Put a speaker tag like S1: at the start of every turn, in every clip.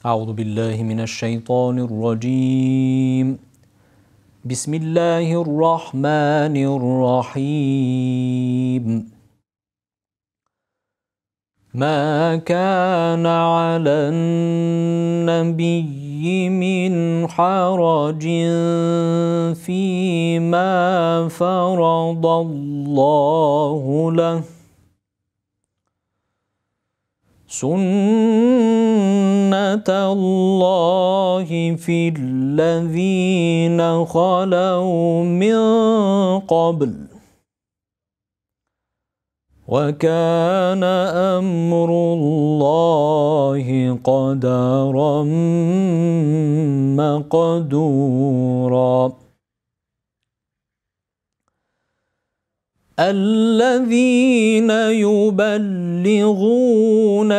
S1: أعوذ بالله من الشيطان الرجيم. بسم الله الرحمن الرحيم. ما كان على النبي من حرج فيما فرض الله له، سنة الله في الذين خلوا من قبل، وكان أمر الله قدرا مقدورا. الذين يبلغون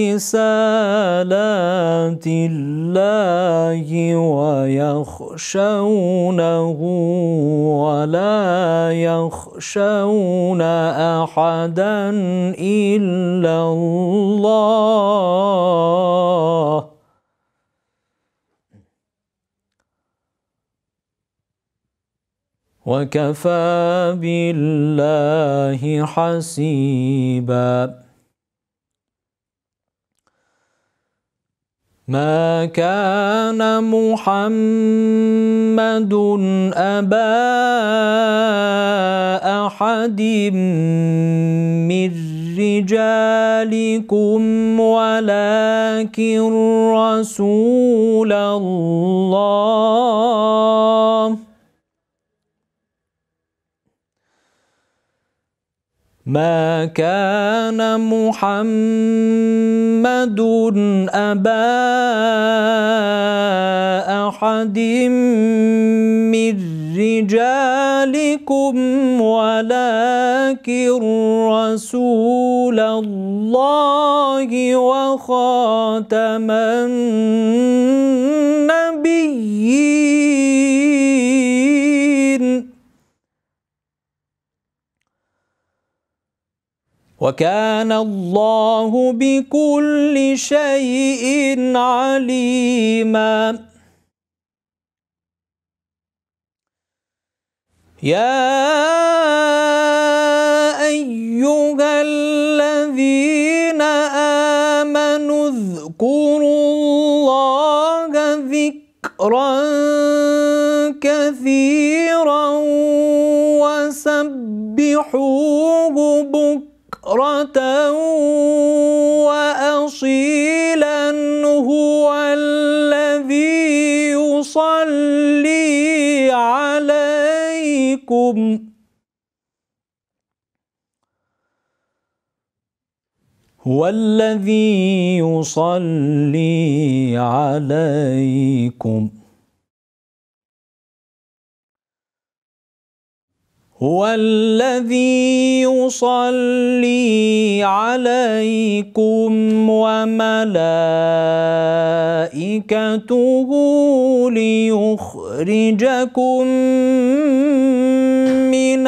S1: رسالات الله ويخشونه ولا يخشون أحدا إلا الله، وكفى بالله حسيبا. ما كان محمد أبا أحد من رجالكم ولكن رسول الله. ما كان محمد أبا أحد من رجالكم ولكن رسول الله وخاتم النبيين، وكان الله بكل شيء عليما. يا أيها الذين آمنوا اذكروا الله ذكرا كثيرا وسبحوه بكرة وأصيلا. هو الذي يصلي عليكم هو الذي يصلي عليكم هو الذي يصلي عليكم وملائكته ليخرجكم من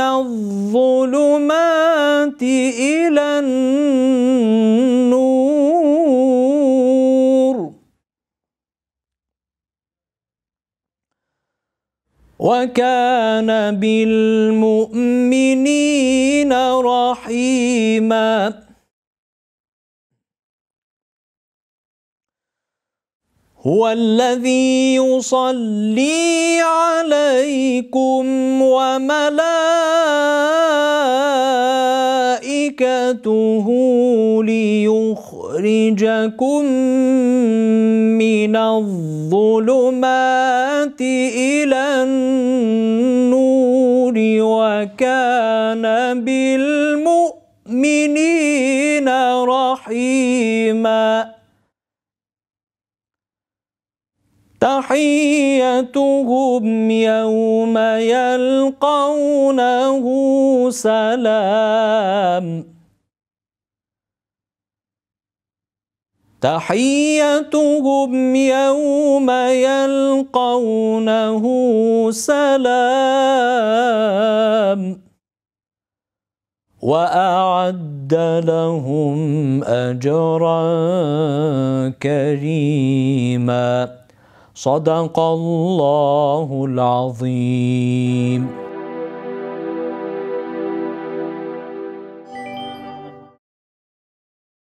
S1: الظلمات إلى النور، وكان بالمؤمنين رحيما. هو الذي يصلي عليكم وملائكته ليخرجكم من الظلمات إلى النور، وكان بالمؤمنين رحيما. تحيتهم يوم يلقونه سلام. تحيتهم يوم يلقونه سلام. وأعد لهم أجرا كريما. صدق الله العظيم.